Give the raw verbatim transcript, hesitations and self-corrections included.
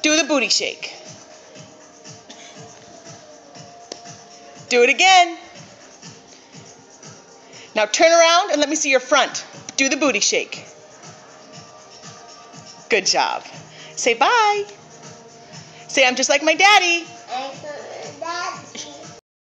Do the booty shake. Do it again. Now turn around and let me see your front. Do the booty shake. Good job. Say bye. Say, I'm just like my daddy.